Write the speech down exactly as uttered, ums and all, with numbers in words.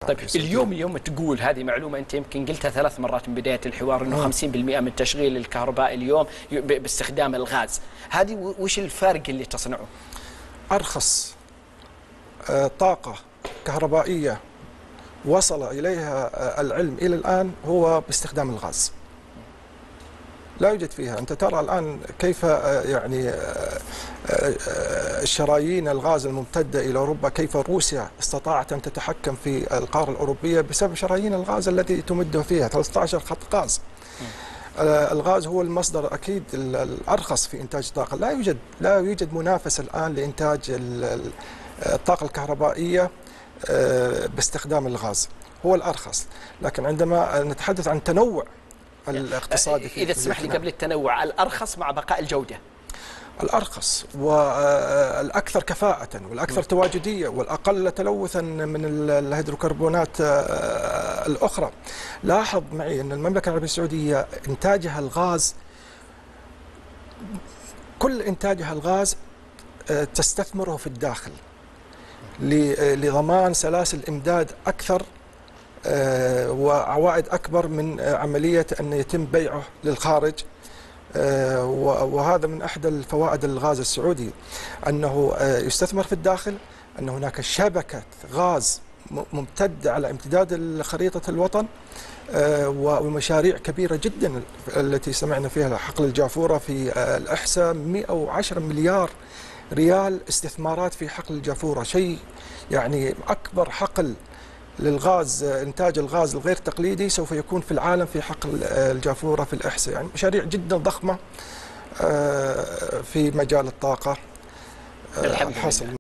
طيب اليوم اليوم تقول هذه معلومة أنت يمكن قلتها ثلاث مرات من بداية الحوار أنه خمسين بالمئة من تشغيل الكهرباء اليوم باستخدام الغاز. هذه وش الفرق اللي تصنعه؟ أرخص طاقة كهربائية وصل إليها العلم إلى الآن هو باستخدام الغاز. لا يوجد فيها. أنت ترى الآن كيف يعني شرايين الغاز الممتدة إلى أوروبا، كيف روسيا استطاعت أن تتحكم في القارة الأوروبية بسبب شرايين الغاز التي تمده فيها ثلاثة عشر خط غاز. الغاز هو المصدر أكيد الأرخص في إنتاج الطاقة. لا يوجد لا يوجد منافسة الآن لإنتاج الطاقة الكهربائية باستخدام الغاز، هو الأرخص. لكن عندما نتحدث عن تنوع الاقتصادي في إذا تسمح لي قبل التنوع، الأرخص مع بقاء الجودة. الأرخص والأكثر كفاءة والأكثر تواجدية والأقل تلوثا من الهيدروكربونات الأخرى. لاحظ معي أن المملكة العربية السعودية إنتاجها الغاز، كل إنتاجها الغاز تستثمره في الداخل لضمان سلاسل إمداد أكثر وعوائد أكبر من عملية أن يتم بيعه للخارج. وهذا من أحد الفوائد الغاز السعودي، أنه يستثمر في الداخل، أن هناك شبكة غاز ممتدة على امتداد خريطة الوطن، ومشاريع كبيرة جدا التي سمعنا فيها حقل الجافورة في الإحساء مئة وعشرة مليار ريال استثمارات في حقل الجافورة، شيء يعني أكبر حقل للغاز، إنتاج الغاز الغير تقليدي سوف يكون في العالم في حقل الجافورة في الإحساء. يعني مشاريع جدا ضخمة في مجال الطاقة. الحمد لله.